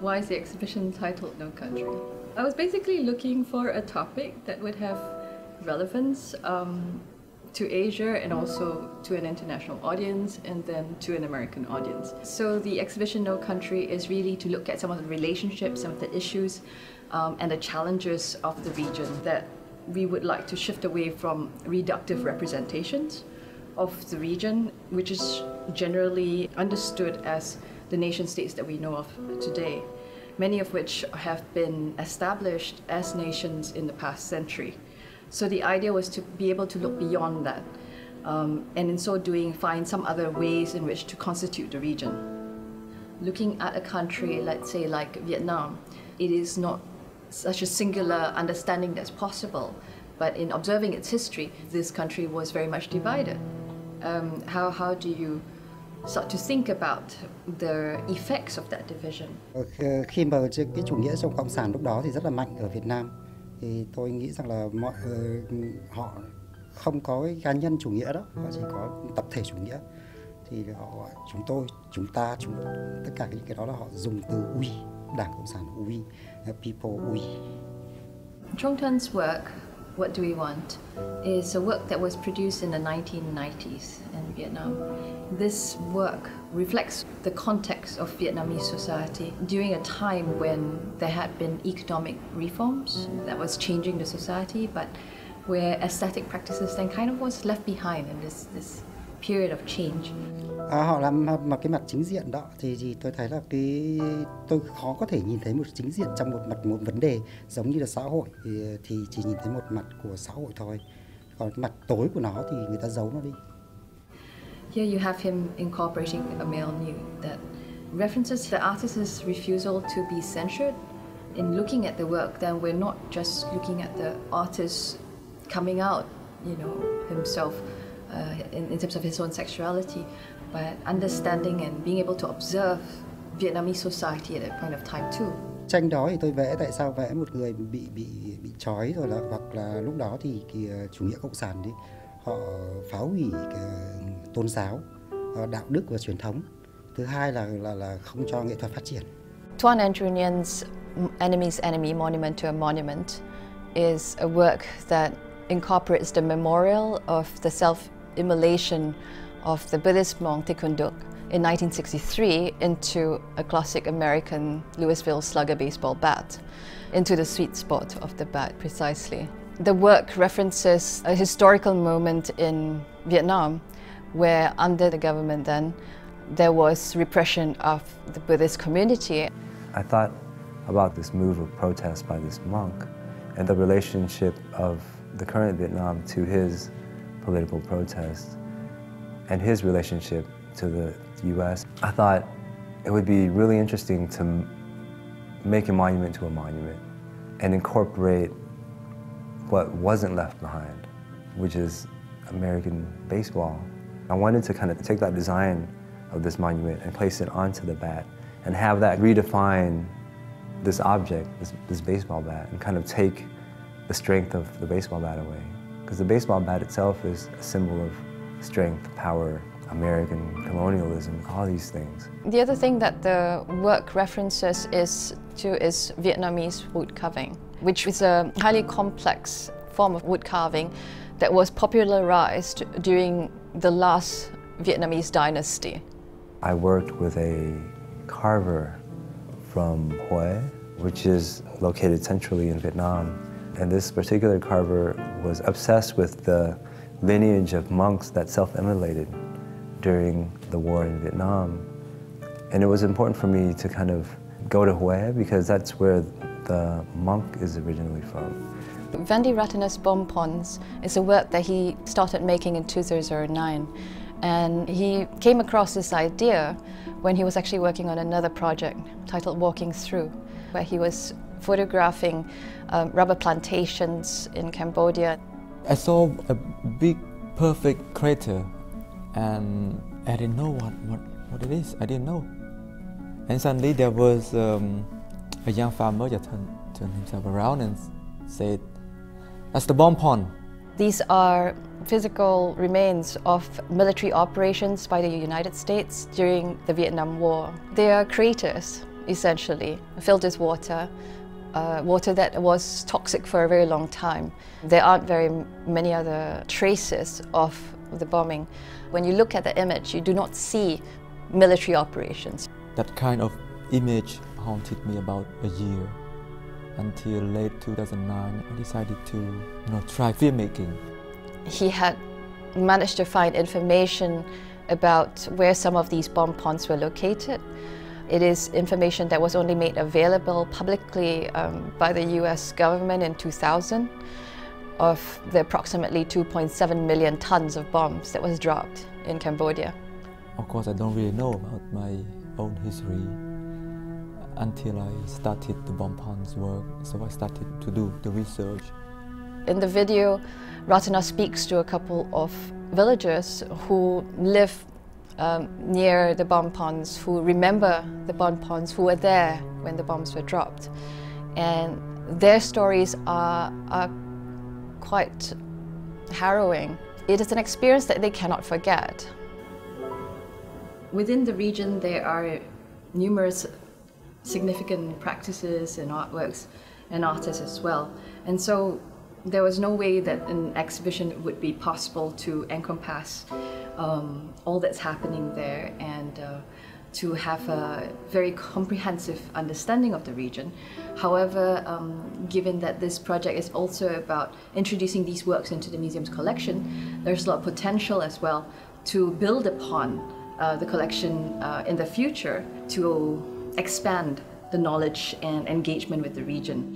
Why is the exhibition titled No Country? I was basically looking for a topic that would have relevance to Asia and also to an international audience and then to an American audience. So the exhibition No Country is really to look at some of the relationships, some of the issues and the challenges of the region that we would like to shift away from reductive representations of the region, which is generally understood as the nation states that we know of today, many of which have been established as nations in the past century. So the idea was to be able to look beyond that, and in so doing find some other ways in which to constitute the region. Looking at a country, let's say like Vietnam, it is not such a singular understanding that's possible, but in observing its history, this country was very much divided. How do you start to think about the effects of that division? Khi mà cái chủ nghĩa trong cộng sản lúc đó thì rất là mạnh ở Việt Nam, thì tôi nghĩ rằng là họ không có cái cá nhân chủ nghĩa đó, họ chỉ có tập thể chủ nghĩa. Thì họ gọi chúng tôi, chúng ta, tất cả những cái đó là họ dùng từ we, Đảng Cộng sản we, people we. Truong Tan's work, What Do We Want, is a work that was produced in the 1990s in Vietnam. This work reflects the context of Vietnamese society during a time when there had been economic reforms that was changing the society, but where aesthetic practices then kind of was left behind in this period of change. Họ làm một cái mặt chính diện đó thì tôi thấy là tôi khó có thể nhìn thấy một chính diện trong một vấn đề giống như là xã hội, thì chỉ nhìn thấy một mặt của xã hội thôi, còn mặt tối của nó thì người ta giấu nó đi. Here you have him incorporating a male nude that references the artist's refusal to be censored. In looking at the work, then we're not just looking at the artist coming out, himself in terms of his own sexuality, but understanding and being able to observe Vietnamese society at that point of time too. Tranh đó thì tôi vẽ, tại sao vẽ một người bị trói rồi là hoặc là lúc đó thì chủ nghĩa cộng sản đi, họ phá hủy tôn giáo, đạo đức và truyền thống. Thứ hai là không cho nghệ thuật phát triển. Tuan Andrew Nguyen's Enemy's Enemy Monument to a Monument is a work that incorporates the memorial of the self-immolation of the Buddhist monk Thich in 1963 into a classic American Louisville Slugger baseball bat, into the sweet spot of the bat precisely. The work references a historical moment in Vietnam where under the government then there was repression of the Buddhist community. I thought about this move of protest by this monk and the relationship of the current Vietnam to his political protest and his relationship to the US. I thought it would be really interesting to make a monument to a monument and incorporate what wasn't left behind, which is American baseball. I wanted to kind of take that design of this monument and place it onto the bat and have that redefine this object, this baseball bat, and kind of take the strength of the baseball bat away. Because the baseball bat itself is a symbol of strength, power, American colonialism, all these things. The other thing that the work references is Vietnamese wood carving, which is a highly complex form of wood carving that was popularized during the last Vietnamese dynasty. I worked with a carver from Hue, which is located centrally in Vietnam. And this particular carver was obsessed with the lineage of monks that self-immolated during the war in Vietnam. And it was important for me to kind of go to Hue because that's where the monk is originally from. Vandy Rattana's Bomb Ponds is a work that he started making in 2009. And he came across this idea when he was actually working on another project titled Walking Through, where he was photographing rubber plantations in Cambodia. I saw a big, perfect crater, and I didn't know what it is. I didn't know. And suddenly there was a young farmer just turned himself around and said, "That's the bomb pond." These are physical remains of military operations by the United States during the Vietnam War. They are craters essentially, filled with water, water that was toxic for a very long time. There aren't very many other traces of the bombing. When you look at the image, you do not see military operations. That kind of image haunted me about a year. Until late 2009, I decided to try filmmaking. He had managed to find information about where some of these bomb ponds were located. It is information that was only made available publicly by the US government in 2000 of the approximately 2.7 million tons of bombs that was dropped in Cambodia. Of course, I don't really know about my own history until I started the bomb ponds work, so I started to do the research. In the video, Rattana speaks to a couple of villagers who live near the bomb ponds, who remember the bomb ponds, who were there when the bombs were dropped. And their stories are quite harrowing. It is an experience that they cannot forget. Within the region, there are numerous significant practices and artworks and artists as well. And so there was no way that an exhibition would be possible to encompass all that's happening there and to have a very comprehensive understanding of the region. However, given that this project is also about introducing these works into the museum's collection, there's a lot of potential as well to build upon the collection in the future to expand the knowledge and engagement with the region.